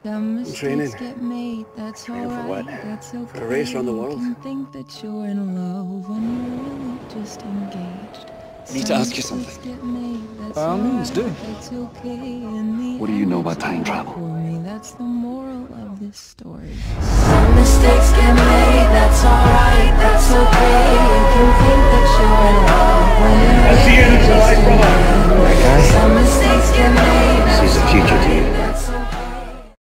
I'm training. Training for what? For a race around the world? Think that you're in love when you're really just engaged. I need to ask you something. By all means, do. What do you know about time travel? That's the moral of this story. Some mistakes get made, that's alright, that's okay. You can think